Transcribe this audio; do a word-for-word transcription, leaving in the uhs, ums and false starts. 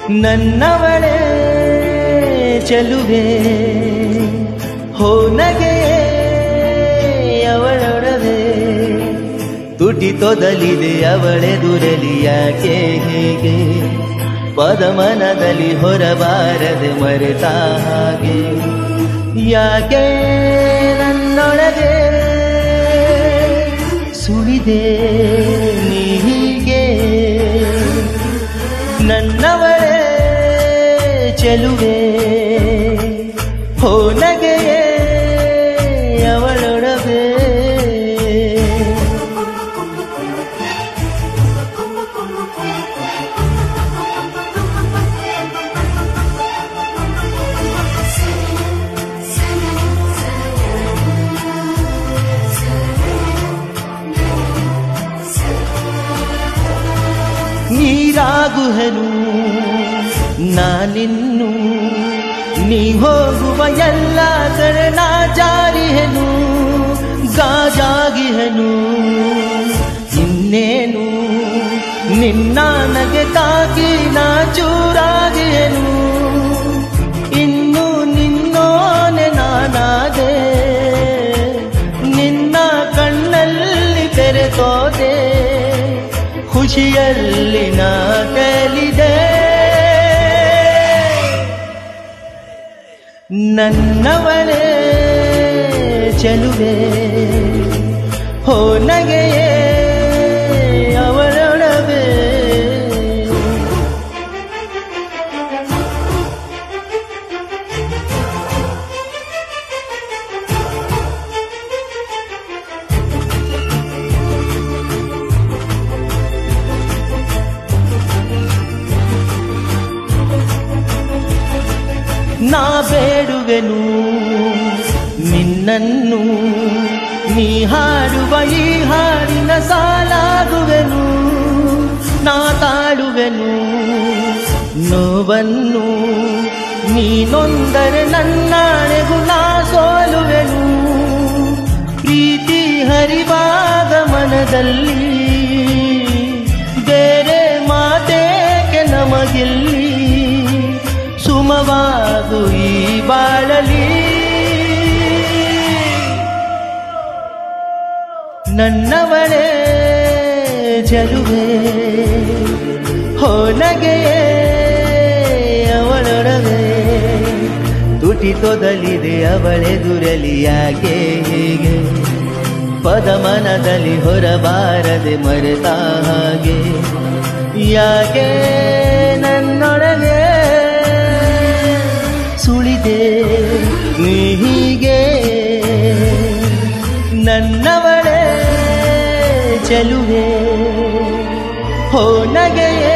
ನನ್ನವಳೇ ಚೆಲುವೆ ಹೋ ನಗೆಯೇ ಅವಳೊಡವೆ ತುಟಿ ತೊದಲಿದೆ ಅವಳೆದುರಲಿ ಯಾಕೆ ಹೇಗೆ ಪದಮನದಲ್ಲಿ ಹೊರಬಾರದೆ ಮರೆತ ಹಾಗೆ ಯಾಕೆ ನನ್ನೊಳಗೆ ಸುಳಿದೆ ನೀ ಹೀಗೆ ನನ್ನವಳೇ ಚೆಲುವೆ ಹೋ ನಗೆಯೇ ಅವಳೊಡವೆ ನೀರಾಗುಹನು ನಾನಿನ್ನು ನೀ ಹೋಗುವ ಎಲ್ಲ ಕಡೆ ನಾ ಜಾರಿಹೆನು ಗಾಜಾಗಿಹೆನು ಇನ್ನೇನು ನಿನ್ನ ನಗೆ ತಾಗಿ ನಾ ಚೂರಾಗಿಹೆನು ಇನ್ನು ನಿನ್ನೋನೆ ನಾನಾದೆ ನಿನ್ನ ಕಣ್ಣಲ್ಲಿ ತೆರೆತೋದೆ ಖುಷಿಯಲ್ಲಿ ನಾ ತೇಲಿದೆ ನನ್ನವಳೇ ಚೆಲುವೆ ಹೋ ನಗೆಯೇ ಅವಳೊಡವೆ ನಾ ಬೇಡುವೆನು ನಿನ್ನನ್ನು ನೀ ಹಾಡುವ ಈ ಹಾಡಿನ ಸಾಲಾಗುವೆನು ನಾ ತಾಳುವೆನು ನೋವನ್ನು ನೀನೊಂದರೆ ನನ್ನಾಣೆಗೂ ನಾ ಸೋಲುವೆನು ಪ್ರೀತಿ ಹರಿವಾಗ ಮನದಲ್ಲಿ ಬೇರೆ ಮಾತೇಕೆ ನಮಗಿಲ್ಲಿ ಸುಮವಾಗು ಈ ಬಾಳಲಿ ನನ್ನವಳೇ ಚೆಲುವೆ ಹೋ ನಗೆಯೇ ಅವಳೊಡವೆ ತುಟಿ ತೊದಲಿದೆ ಅವಳೆದುರಲಿ ಯಾಕೆ ಹೀಗೆ ಪದಮನದಲ್ಲಿ ಹೊರಬಾರದೆ ಮರೆತ ಹಾಗೆ ಯಾಕೆ ನನ್ನೊಳಗೆ ಸುಳಿದೆ ನೀ ಹೀಗೆ ನನ್ನವಳೇ ಚೆಲುವೆ ಹೋ ನಗೆಯೇ